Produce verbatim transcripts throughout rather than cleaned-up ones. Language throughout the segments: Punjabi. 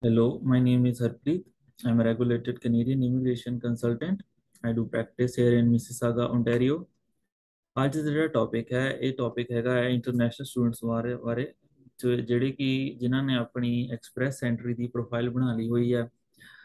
Hello, my name is Harpreet. I'm a regulated Canadian immigration consultant. I do practice here in Mississauga, Ontario. ਅੱਜ ਦਾ ਜਿਹੜਾ ਟੌਪਿਕ ਹੈ ਇਹ ਟੌਪਿਕ ਹੈਗਾ ਹੈ ਇੰਟਰਨੈਸ਼ਨਲ ਸਟੂਡੈਂਟਸ ਬਾਰੇ ਬਾਰੇ ਜੋ ਜਿਹੜੇ ਕਿ ਜਿਨ੍ਹਾਂ ਨੇ ਆਪਣੀ ਐਕਸਪ੍ਰੈਸ ਐਂਟਰੀ ਦੀ ਪ੍ਰੋਫਾਈਲ ਬਣਾ ਲਈ ਹੋਈ ਹੈ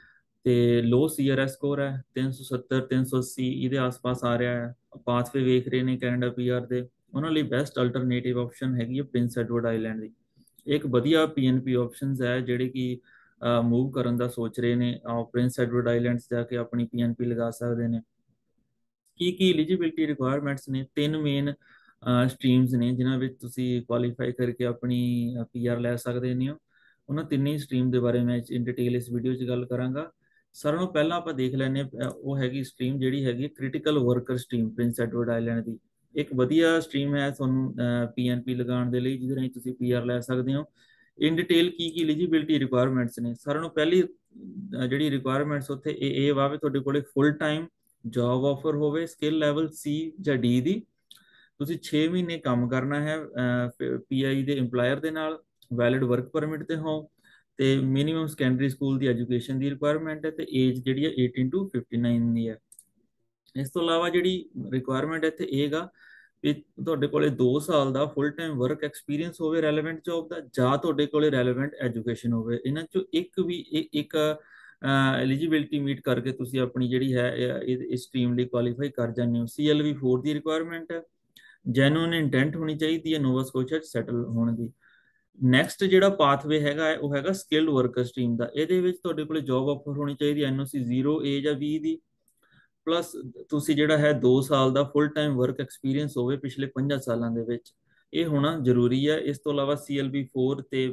ਤੇ ਲੋ ਸੀਆਰਐਸ ਸਕੋਰ ਹੈ ਤਿੰਨ ਸੌ ਸੱਤਰ ਤਿੰਨ ਸੌ ਅੱਸੀ ਇਹਦੇ ਆਸ-ਪਾਸ ਆ ਰਿਹਾ ਹੈ ਪਾਥਵੇ ਵੇਖ ਰਹੇ ਨੇ ਕੈਨੇਡਾ ਪੀਆਰ ਦੇ ਉਹਨਾਂ ਲਈ ਬੈਸਟ ਅਲਟਰਨੇਟਿਵ ਆਪਸ਼ਨ ਹੈਗੀ ਹੈ ਪ੍ਰਿੰਸ ਐਡਵਰਡ ਆਈਲੈਂਡ ਦੀ ਇੱਕ ਵਧੀਆ ਪੀਐਨਪੀ ਆਪਸ਼ਨਸ ਹੈ ਜਿਹੜੇ ਕਿ ਮੂਵ ਕਰਨ ਦਾ ਸੋਚ ਰਹੇ ਨੇ ਪ੍ਰਿੰਸ ਐਡਵਰਡ ਆਈਲੈਂਡਸ ਜਾ ਕੇ ਆਪਣੀ ਪੀਐਨਪੀ ਲਗਾ ਸਕਦੇ ਨੇ ਕੀ ਕੀ ਐਲੀਜੀਬਿਲਟੀ ਰਿਕੁਆਇਰਮੈਂਟਸ ਨੇ ਤਿੰਨ ਮੇਨ ਸਟਰੀਮਸ ਨੇ ਜਿਨ੍ਹਾਂ ਵਿੱਚ ਤੁਸੀਂ ਕੁਆਲੀਫਾਈ ਕਰਕੇ ਆਪਣੀ ਪੀਆਰ ਲੈ ਸਕਦੇ ਨੇ ਉਹਨਾਂ ਤਿੰਨੇ ਸਟਰੀਮ ਦੇ ਬਾਰੇ ਮੈਂ ਇਨ ਡਿਟੇਲ ਇਸ ਵੀਡੀਓ 'ਚ ਗੱਲ ਕਰਾਂਗਾ ਸਾਰਿਆਂ ਨੂੰ ਪਹਿਲਾਂ ਆਪਾਂ ਦੇਖ ਲੈਂਦੇ ਹਾਂ ਉਹ ਹੈਗੀ ਸਟਰੀਮ ਜਿਹੜੀ ਹੈਗੀ critical worker stream Prince Edward Island ਦੀ ਇੱਕ ਵਧੀਆ ਸਟਰੀਮ ਹੈ ਤੁਹਾਨੂੰ ਪੀਐਨਪੀ ਲਗਾਉਣ ਦੇ ਲਈ ਜਿਹਦੇ ਰਾਹੀਂ ਤੁਸੀਂ ਪੀਆਰ ਲੈ ਸਕਦੇ ਹੋ ਇਨ ਡਿਟੇਲ ਕੀ ਕੀ ਐਲੀਜੀਬਿਲਟੀ ਰਿਕੁਆਇਰਮੈਂਟਸ ਨੇ ਸਾਰਿਆਂ ਨੂੰ ਪਹਿਲੀ ਜਿਹੜੀ ਰਿਕੁਆਇਰਮੈਂਟਸ ਉੱਥੇ ਇਹ ਇਹ ਵਾ ਵੀ ਤੁਹਾਡੇ ਕੋਲੇ ਫੁੱਲ ਟਾਈਮ ਜੌਬ ਆਫਰ ਹੋਵੇ ਸਕਿੱਲ ਲੈਵਲ ਸੀ ਜਾਂ ਡੀ ਦੀ ਤੁਸੀਂ ਛੇ ਮਹੀਨੇ ਕੰਮ ਕਰਨਾ ਹੈ ਪੀਆਈ ਦੇ EMPLOYER ਦੇ ਨਾਲ ਵੈਲਿਡ ਵਰਕ ਪਰਮਿਟ ਤੇ ਹੋ ਤੇ ਮਿਨੀਮਮ ਸੈਕੰਡਰੀ ਸਕੂਲ ਦੀ ਐਜੂਕੇਸ਼ਨ ਦੀ ਰਿਕੁਆਇਰਮੈਂਟ ਹੈ ਤੇ ਏਜ ਜਿਹੜੀ ਹੈ eighteen to fifty-nine ਦੀ ਹੈ ਇਸ ਤੋਂ ਇਲਾਵਾ ਜਿਹੜੀ ਰਿਕੁਆਇਰਮੈਂਟ ਇੱਥੇ ਇਹਗਾ ਵੀ ਤੁਹਾਡੇ ਕੋਲੇ ਦੋ ਸਾਲ ਦਾ ਫੁੱਲ ਟਾਈਮ ਵਰਕ ਐਕਸਪੀਰੀਅੰਸ ਹੋਵੇ ਰੈਲੇਵੈਂਟ ਜੌਬ ਦਾ ਜਾਂ ਤੁਹਾਡੇ ਕੋਲੇ ਰੈਲੇਵੈਂਟ ਐਜੂਕੇਸ਼ਨ ਹੋਵੇ ਇਹਨਾਂ ਚੋਂ ਇੱਕ ਵੀ ਇੱਕ ਐਲੀਜੀਬਿਲਟੀ ਮੀਟ ਕਰਕੇ ਤੁਸੀਂ ਆਪਣੀ ਜਿਹੜੀ ਹੈ ਇਸ ਸਟਰੀਮ ਲਈ ਕੁਆਲੀਫਾਈ ਕਰ ਜਾਂਦੇ ਹੋ ਸੀਐਲਵੀ four ਦੀ ਰਿਕੁਆਇਰਮੈਂਟ ਹੈ ਜੈਨੂਇਨ ਇੰਟੈਂਟ ਹੋਣੀ ਚਾਹੀਦੀ ਹੈ ਨੋਵਾ ਸਕੋਸ਼ੀਆ 'ਚ ਸੈਟਲ ਹੋਣ ਦੀ ਨੈਕਸਟ ਜਿਹੜਾ ਪਾਥਵੇ ਹੈਗਾ ਉਹ ਹੈਗਾ ਸਕਿਲਡ ਵਰਕਰ ਸਟਰੀਮ ਦਾ ਇਹਦੇ ਵਿੱਚ ਤੁਹਾਡੇ ਕੋਲੇ ਜੌਬ ਆਫਰ ਹੋਣੀ ਚਾਹੀਦੀ ਐਨਓਸੀ ਜ਼ੀਰੋ ਏ ਜਾਂ ਵੀਹ ਦੀ ਪਲੱਸ ਤੁਸੀਂ ਜਿਹੜਾ ਹੈ ਦੋ ਸਾਲ ਦਾ ਫੁੱਲ ਟਾਈਮ ਵਰਕ ਐਕਸਪੀਰੀਅੰਸ ਹੋਵੇ ਪਿਛਲੇ ਪੰਜਾਂ ਸਾਲਾਂ ਦੇ ਵਿੱਚ ਇਹ ਹੋਣਾ ਜ਼ਰੂਰੀ ਹੈ ਇਸ ਤੋਂ ਇਲਾਵਾ ਸੀਐਲਬੀ four ਤੇ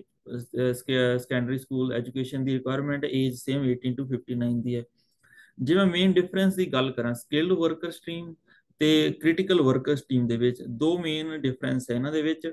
ਸੈਕੰਡਰੀ ਸਕੂਲ ਐਜੂਕੇਸ਼ਨ ਦੀ requirement age same eighteen to fifty-nine ਦੀ ਹੈ ਜੇ ਮੈਂ ਮੇਨ ਡਿਫਰੈਂਸ ਦੀ ਗੱਲ ਕਰਾਂ ਸਕਿਲਡ ਵਰਕਰ ਸਟਰੀਮ ਤੇ ਕ੍ਰਿਟੀਕਲ ਵਰਕਰ ਸਟਰੀਮ ਦੇ ਵਿੱਚ ਦੋ ਮੇਨ ਡਿਫਰੈਂਸ ਹੈ ਇਹਨਾਂ ਦੇ ਵਿੱਚ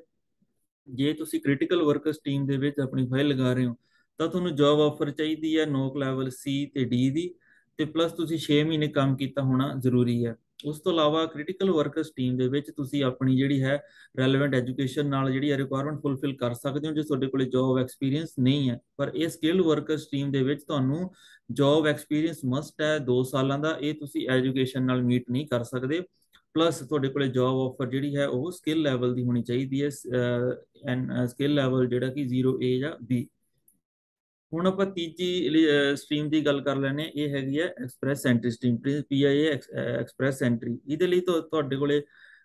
ਜੇ ਤੁਸੀਂ ਕ੍ਰਿਟੀਕਲ ਵਰਕਰ ਸਟਰੀਮ ਦੇ ਵਿੱਚ ਆਪਣੀ ਫਾਈਲ ਲਗਾ ਰਹੇ ਹੋ ਤਾਂ ਤੁਹਾਨੂੰ ਜੌਬ ਆਫਰ ਚਾਹੀਦੀ ਹੈ ਨੋਕ ਲੈਵਲ ਸੀ ਤੇ ਡੀ ਦੀ ਤੇ ਪਲੱਸ ਤੁਸੀਂ ਛੇ ਮਹੀਨੇ ਕੰਮ ਕੀਤਾ ਹੋਣਾ ਜ਼ਰੂਰੀ ਹੈ ਉਸ ਤੋਂ ਇਲਾਵਾ ਕ੍ਰਿਟੀਕਲ ਵਰਕਰ ਸਟਰੀਮ ਦੇ ਵਿੱਚ ਤੁਸੀਂ ਆਪਣੀ ਜਿਹੜੀ ਹੈ ਰੈਲੇਵੈਂਟ ਐਜੂਕੇਸ਼ਨ ਨਾਲ ਜਿਹੜੀ ਹੈ ਰਿਕੁਆਇਰਮੈਂਟ ਫੁੱਲਫਿਲ ਕਰ ਸਕਦੇ ਹੋ ਜੇ ਤੁਹਾਡੇ ਕੋਲੇ ਜੌਬ ਐਕਸਪੀਰੀਅੰਸ ਨਹੀਂ ਹੈ ਪਰ ਇਹ ਸਕਿਲਡ ਵਰਕਰ ਸਟਰੀਮ ਦੇ ਵਿੱਚ ਤੁਹਾਨੂੰ ਜੌਬ ਐਕਸਪੀਰੀਅੰਸ ਮਸਟ ਹੈ ਦੋ ਸਾਲਾਂ ਦਾ ਇਹ ਤੁਸੀਂ ਐਜੂਕੇਸ਼ਨ ਨਾਲ ਮੀਟ ਨਹੀਂ ਕਰ ਸਕਦੇ ਪਲੱਸ ਤੁਹਾਡੇ ਕੋਲੇ ਜੌਬ ਆਫਰ ਜਿਹੜੀ ਹੈ ਉਹ ਸਕਿੱਲ ਲੈਵਲ ਦੀ ਹੋਣੀ ਚਾਹੀਦੀ ਹੈ ਐਂਡ ਸਕਿੱਲ ਲੈਵਲ ਜਿਹੜਾ ਕਿ ਜ਼ੀਰੋ ਏ ਜਾਂ ਬੀ ਹੁਣ ਆਪਾਂ ਤੀਜੀ ਸਟਰੀਮ ਦੀ ਗੱਲ ਕਰ ਲੈਣੇ ਇਹ ਹੈਗੀ ਹੈ express entry stream PEI express entry ਇਹਦੇ ਲਈ ਤੁਹਾਡੇ ਕੋਲੇ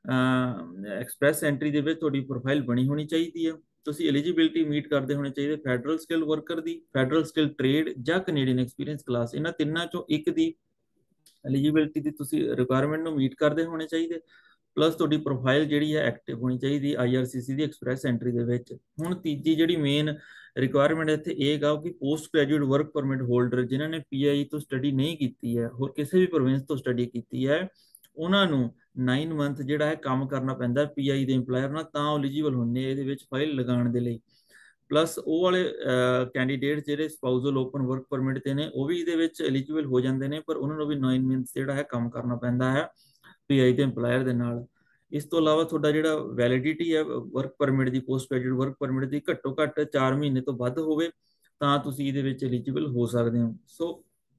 ਐਕਸਪ੍ਰੈਸ ਐਂਟਰੀ ਦੇ ਵਿੱਚ ਤੁਹਾਡੀ ਪ੍ਰੋਫਾਈਲ ਬਣੀ ਹੋਣੀ ਚਾਹੀਦੀ ਹੈ ਤੁਸੀਂ ਐਲੀਜੀਬਿਲਟੀ ਮੀਟ ਕਰਦੇ ਹੋਣੇ ਚਾਹੀਦੇ ਫੈਡਰਲ ਸਕਿੱਲ ਵਰਕਰ ਦੀ ਫੈਡਰਲ ਸਕਿੱਲ ਟ੍ਰੇਡ ਜਾਂ ਕੈਨੇਡੀਅਨ ਐਕਸਪੀਰੀਅੰਸ ਕਲਾਸ ਇਹਨਾਂ ਤਿੰਨਾਂ ਚੋਂ ਇੱਕ ਦੀ ਐਲੀਜੀਬਿਲਟੀ ਦੀ ਤੁਸੀਂ ਰਿਕੁਆਇਰਮੈਂਟ ਨੂੰ ਮੀਟ ਕਰਦੇ ਹੋਣੇ ਚਾਹੀਦੇ ਪਲੱਸ ਤੁਹਾਡੀ ਪ੍ਰੋਫਾਈਲ ਜਿਹੜੀ ਹੈ ਐਕਟਿਵ ਹੋਣੀ ਚਾਹੀਦੀ ਆਈਆਰਸੀਸੀ ਦੀ ਐਕਸਪ੍ਰੈਸ ਐਂਟਰੀ ਦੇ ਵਿੱਚ ਹੁਣ ਤੀਜੀ ਜਿਹੜੀ ਮੇਨ ਰਿਕੁਆਇਰਮੈਂਟ ਇੱਥੇ ਇਹ ਗਾ ਕਿ post graduate work permit holder ਜਿਨ੍ਹਾਂ ਨੇ ਪੀਆਈ ਤੋਂ ਸਟੱਡੀ ਨਹੀਂ ਕੀਤੀ ਹੈ ਹੋਰ ਕਿਸੇ ਵੀ ਪ੍ਰੋਵਿੰਸ ਤੋਂ ਸਟੱਡੀ ਕੀਤੀ ਹੈ ਉਹਨਾਂ ਨੂੰ nine ਮੰਥ ਜਿਹੜਾ ਹੈ ਕੰਮ ਕਰਨਾ ਪੈਂਦਾ ਪੀਆਈ ਦੇ EMPLOYER ਨਾਲ ਤਾਂ ਐਲੀਜੀਬਲ ਹੁੰਦੇ ਇਹਦੇ ਵਿੱਚ ਫਾਈਲ ਲਗਾਉਣ ਦੇ ਲਈ ਪਲੱਸ ਉਹ ਵਾਲੇ ਕੈਂਡੀਡੇਟ ਜਿਹੜੇ ਸਪਾਊਜ਼ਲ ਓਪਨ ਵਰਕ ਪਰਮਿਟ ਤੇ ਨੇ ਉਹ ਵੀ ਇਹਦੇ ਵਿੱਚ ਐਲੀਜੀਬਲ ਹੋ ਜਾਂਦੇ ਨੇ ਪਰ ਉਹਨਾਂ ਨੂੰ ਵੀ nine ਮੰਥ ਜਿਹੜਾ ਹੈ ਕੰਮ ਕਰਨਾ ਪੈਂਦਾ ਹੈ ਪੀਆਈ ਦੇ EMPLOYER ਦੇ ਨਾਲ ਇਸ ਤੋਂ ਇਲਾਵਾ ਤੁਹਾਡਾ ਜਿਹੜਾ ਵੈਲਿਡਿਟੀ ਹੈ ਵਰਕ ਪਰਮਿਟ ਦੀ ਪੋਸਟ ਗ੍ਰੈਜੂਏਟ ਵਰਕ ਪਰਮਿਟ ਦੀ ਘੱਟੋ ਘੱਟ ਚਾਰ ਮਹੀਨੇ ਤੋਂ ਵੱਧ ਹੋਵੇ ਤਾਂ ਤੁਸੀਂ ਇਹਦੇ ਵਿੱਚ ਐਲੀਜੀਬਲ ਹੋ ਸਕਦੇ ਹੋ ਸੋ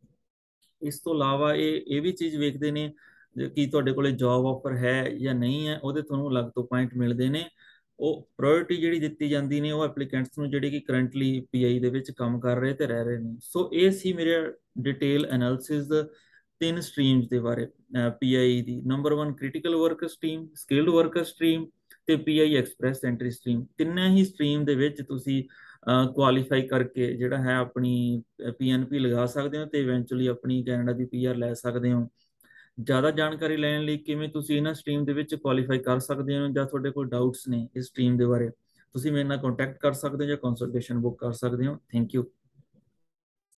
ਇਸ ਤੋਂ ਇਲਾਵਾ ਇਹ ਇਹ ਵੀ ਚੀਜ਼ ਵੇਖਦੇ ਨੇ ਕਿ ਤੁਹਾਡੇ ਕੋਲੇ ਜੌਬ ਆਫਰ ਹੈ ਜਾਂ ਨਹੀਂ ਹੈ ਉਹਦੇ ਤੁਹਾਨੂੰ ਅਲੱਗ ਤੋਂ ਪੁਆਇੰਟ ਮਿਲਦੇ ਨੇ ਉਹ ਪ੍ਰਾਇੋਰਟੀ ਜਿਹੜੀ ਦਿੱਤੀ ਜਾਂਦੀ ਨੇ ਉਹ ਐਪਲੀਕੈਂਟਸ ਨੂੰ ਜਿਹੜੇ ਕਿ ਕਰੰਟਲੀ ਪੀਆਈ ਦੇ ਵਿੱਚ ਕੰਮ ਕਰ ਰਹੇ ਤੇ ਰਹਿ ਰਹੇ ਨੇ ਸੋ ਇਹ ਸੀ ਮੇਰੇ ਡਿਟੇਲ ਐਨਾਲਿਸਿਸ ਤਿੰਨ ਸਟਰੀਮਸ ਦੇ ਬਾਰੇ ਪੀਆਈ ਦੀ number one critical worker stream skilled worker stream ਤੇ ਪੀਆਈ ਐਕਸਪ੍ਰੈਸ ਐਂਟਰੀ ਸਟਰੀਮ ਤਿੰਨਾਂ ਹੀ ਸਟਰੀਮ ਦੇ ਵਿੱਚ ਤੁਸੀਂ ਕੁਆਲੀਫਾਈ ਕਰਕੇ ਜਿਹੜਾ ਹੈ ਆਪਣੀ ਪੀਐਨਪੀ ਲਗਾ ਸਕਦੇ ਹੋ ਤੇ ਇਵੈਂਚੁਅਲੀ ਆਪਣੀ ਕੈਨੇਡਾ ਦੀ ਪੀਆਰ ਲੈ ਸਕਦੇ ਹੋ ਜ਼ਿਆਦਾ ਜਾਣਕਾਰੀ ਲੈਣ ਲਈ ਕਿਵੇਂ ਤੁਸੀਂ ਇਹਨਾਂ ਸਟਰੀਮ ਦੇ ਵਿੱਚ ਕੁਆਲੀਫਾਈ ਕਰ ਸਕਦੇ ਹੋ ਜਾਂ ਤੁਹਾਡੇ ਕੋਲ ਡਾਊਟਸ ਨੇ ਇਸ ਸਟਰੀਮ ਦੇ ਬਾਰੇ ਤੁਸੀਂ ਮੇਰੇ ਨਾਲ ਕੰਟੈਕਟ ਕਰ ਸਕਦੇ ਹੋ ਜਾਂ ਕੰਸਲਟੇਸ਼ਨ ਬੁੱਕ ਕਰ ਸਕਦੇ ਹੋ ਥੈਂਕ ਯੂ